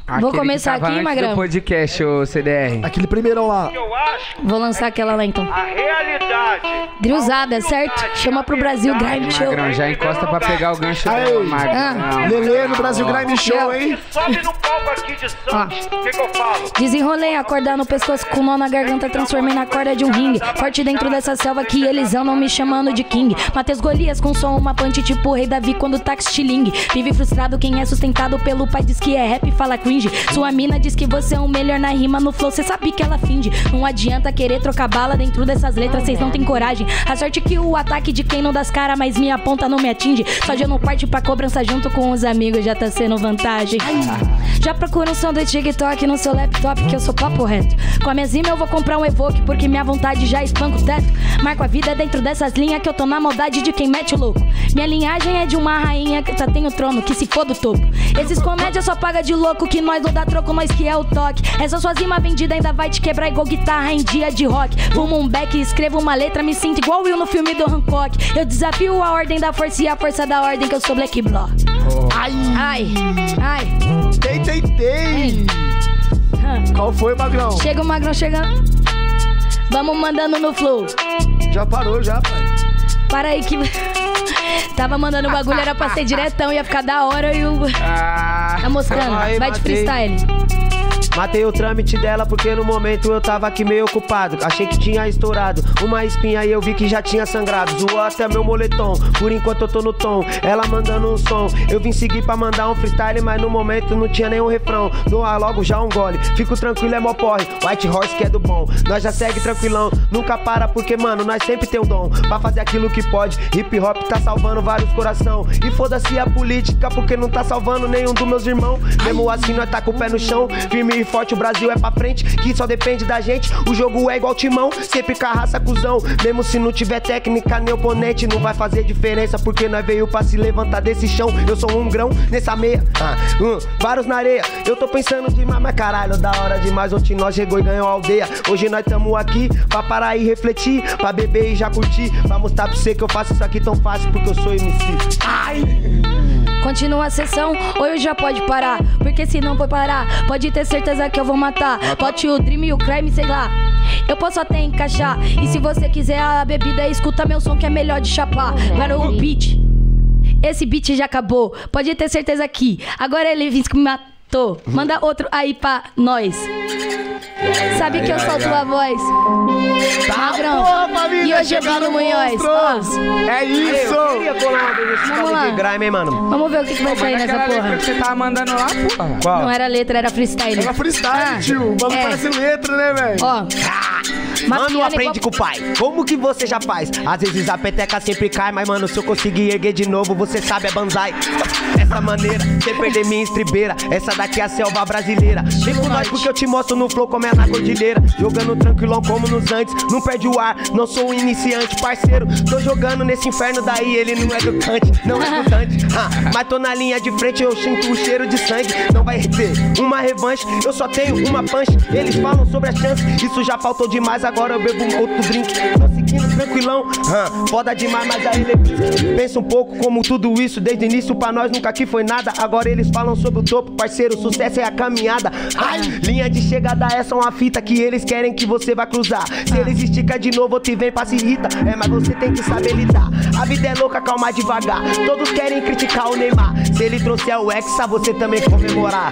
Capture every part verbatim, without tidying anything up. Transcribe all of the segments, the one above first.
Vou começar aqui, Magrão. Do podcast, ô C D R. Aquele primeirão lá. Vou lançar aquela lá, então. A realidade. Gruzada, certo? Chama pro Brasil Grime Show. Magrão, já encosta pra pegar o gancho dela, Magrão. Ah. Lelê no Brasil Grime Show, hein? Sobe no palco aqui de Santos. O que que eu falo? Desenrolei, acordar no pescoço com nó na garganta, transformei na corda de um ringue. Forte dentro dessa selva que eles andam me chamando de King. Mateus Golias com som, uma punch tipo o Rei Davi quando tá estilingue. Vive frustrado quem é sustentado pelo pai, diz que é rap e fala cringe. Sua mina diz que você é o melhor na rima, no flow cê sabe que ela finge. Não adianta querer trocar bala dentro dessas letras, cês não tem coragem. A sorte que o ataque de quem não das cara, mas minha ponta não me atinge. Só de eu não parte pra cobrança junto com os amigos já tá sendo vantagem. Já procura um som do TikTok no seu laptop que eu sou papo reto. Com a minha zima eu vou comprar um Evoque porque minha vontade já espanca o teto. Marco a vida dentro dessas linhas que eu tô na maldade de quem mete o louco. Minha linhagem é de uma rainha que só tem o trono, que se for do topo. Esses comédias só paga de louco, que nós não dá troco, nós que é o toque. Essa sua zima vendida ainda vai te quebrar igual guitarra em dia de rock. Fumo um beck, escrevo uma letra, me sinto igual eu no filme do Hancock. Eu desafio a ordem da força e a força da ordem que eu sou Black Block. Oh. Ai, ai, ai. Tem, tem, tem. Hum. Qual foi, Magrão? Chega o Magrão chegando. Vamos mandando no flow. Já parou, já, pai. Para aí que... Tava mandando o bagulho, era pra ser diretão, ia ficar da hora e o... Ah, tá mostrando, aí, vai de matei. freestyle. Matei o trâmite dela porque no momento eu tava aqui meio ocupado. Achei que tinha estourado uma espinha e eu vi que já tinha sangrado. Zoou até meu moletom, por enquanto eu tô no tom. Ela mandando um som, eu vim seguir pra mandar um freestyle, mas no momento não tinha nenhum refrão. Doa logo já um gole, fico tranquilo, é mó porre. White Horse que é do bom, nós já segue tranquilão. Nunca para porque, mano, nós sempre tem um dom pra fazer aquilo que pode. Hip hop tá salvando vários coração. E foda-se a política porque não tá salvando nenhum dos meus irmãos. Mesmo assim nós tá com o pé no chão, firme e forte, o Brasil é pra frente, que só depende da gente. O jogo é igual timão, sempre com a raça cuzão. Mesmo se não tiver técnica nem oponente, não vai fazer diferença porque nós veio pra se levantar desse chão. Eu sou um grão nessa meia, ah, hum, vários na areia. Eu tô pensando demais, mas caralho, da hora demais. Ontem nós chegou e ganhou a aldeia. Hoje nós tamo aqui pra parar e refletir, pra beber e já curtir, pra mostrar pra você que eu faço isso aqui tão fácil porque eu sou M C. Ai! Continua a sessão, hoje já pode parar, porque se não for parar, pode ter certeza que eu vou matar. Pode o Dream e o Crime, sei lá, eu posso até encaixar. E se você quiser a bebida, escuta meu som que é melhor de chapar. Agora o beat, esse beat já acabou, pode ter certeza que agora ele vem que me matou. Manda outro aí pra nós. Sabe que eu solto a voz. Tá, Magrão. porra, família, E hoje eu vim no Munhoz. Ó. É isso! Eu queria colar uma vez esse Vamos tal lá. de grime, hein, mano? Vamos ver o que, que vai sair nessa Aquela letra porra. que você tava mandando lá, porra. Qual? Não era letra, era freestyle. Era freestyle, Ah, tio. O bagulho é. parece letra, né, velho? Ó. Mano, Mapiando aprende igual- com o pai. Como que você já faz? Às vezes a peteca sempre cai, mas mano, se eu conseguir erguer de novo, você sabe, é banzai. Essa maneira, sem perder minha estribeira. Essa daqui é a selva brasileira. Vem com nós porque eu te mostro no flow como é na cordilheira. Jogando tranquilão como nos antes, não perde o ar. Não sou um iniciante, parceiro. Tô jogando nesse inferno daí, ele não é do cante, não é do Dante. Ah, mas tô na linha de frente, eu sinto o cheiro de sangue. Não vai ter uma revanche, eu só tenho uma punch. Eles falam sobre a chance, isso já faltou demais. Agora eu bebo um outro drink, tô seguindo tranquilão. ah, Foda demais, mas aí ele pensa um pouco como tudo isso desde o início pra nós nunca aqui foi nada. Agora eles falam sobre o topo, parceiro, sucesso é a caminhada. Ai, linha de chegada, essa é uma fita que eles querem que você vá cruzar. Se eles esticam de novo, te vem pra se irritar. É, mas você tem que saber lidar. A vida é louca, calma devagar. Todos querem criticar o Neymar. Se ele trouxer o Hexa, você também comemorar.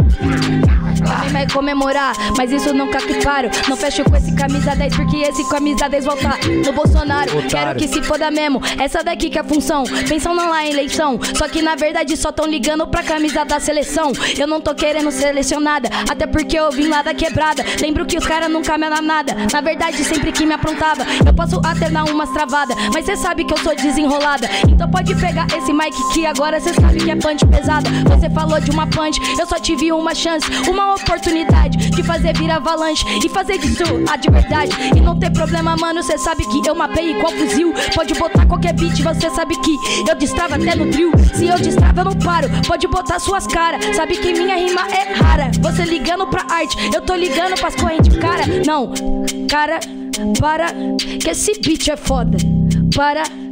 Também vai comemorar, mas isso nunca que paro. Não fecho com esse camisa dez, porque esse camisa dez volta no Bolsonaro. Otário. Quero que se foda mesmo, essa daqui que é a função. Pensando lá em eleição, só que na verdade só tão ligando pra camisa da seleção. Eu não tô querendo selecionada, até porque eu vim lá da quebrada. Lembro que os caras nunca me amaram nada, na verdade sempre que me aprontava. Eu posso até dar umas travadas, mas cê sabe que eu sou desenrolada. Então pode pegar esse mic que agora cê sabe que é punch pesada. Você falou de uma punch, eu só tive uma chance, uma oportunidade de fazer vir avalanche e fazer disso a de verdade. E não tem problema, mano, cê sabe que eu mapei igual fuzil. Pode botar qualquer beat, você sabe que eu destravo até no drill. Se eu destravo eu não paro, pode botar suas caras. Sabe que minha rima é rara. Você ligando pra arte, eu tô ligando pras correntes. Cara, não, cara, para, que esse beat é foda. Para,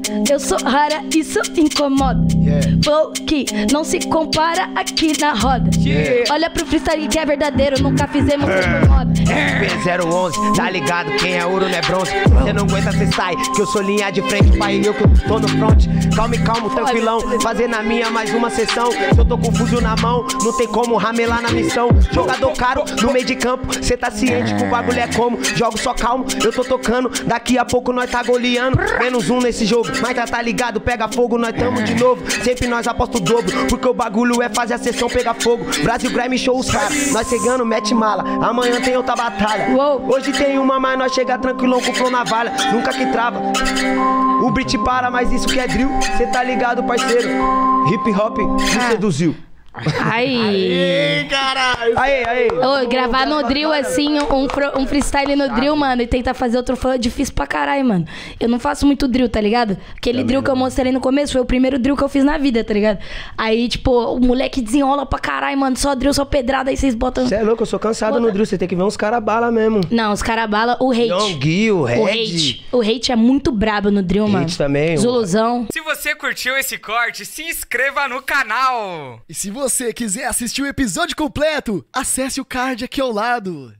eu sou rara, isso incomoda. Yeah. Flow que não se compara aqui na roda. Yeah. Olha pro freestyle que é verdadeiro, nunca fizemos por moda. B zero onze, tá ligado? Quem é ouro não é bronze. Cê não aguenta, cê sai, que eu sou linha de frente, pai, eu que eu tô no front. Calma e calmo, tranquilão, fazer na minha mais uma sessão. Se eu tô com fuzil na mão, não tem como ramelar na missão. Jogador caro, no meio de campo, cê tá ciente que o bagulho é como. Jogo só calmo, eu tô tocando, daqui a pouco nós tá goleando. Menos um nesse jogo, mas tá, tá ligado, pega fogo, nós tamo de novo. Sempre nós aposta o dobro, porque o bagulho é fazer a sessão pegar fogo. Brasil Grime show os caras, nós chegando, mete mala. Amanhã tem outra batalha. Uou. Hoje tem uma, mas nós chega tranquilão com o flow na valha. Nunca que trava. O beat para, mas isso que é drill. Cê tá ligado, parceiro? Hip hop me seduziu. Ai. Ei, caralho. Aê, aê. Ô, gravar no drill assim, um, fro- um freestyle no drill, mano, e tentar fazer outro flow é difícil pra caralho, mano. Eu não faço muito drill, tá ligado? Aquele drill que eu mostrei no começo foi o primeiro drill que eu fiz na vida, tá ligado? Aí, tipo, o moleque desenrola pra caralho, mano, só drill, só pedrada, aí vocês botam... Cê é louco, eu sou cansado Bota- no drill. Cê tem que ver uns cara bala mesmo. Não, os caras bala o hate. Young Gil, O Red. hate. O hate é muito brabo no drill, mano. também, o- Zuluzão. Se você curtiu esse corte, se inscreva no canal. E se você quiser assistir o episódio completo, acesse o card aqui ao lado.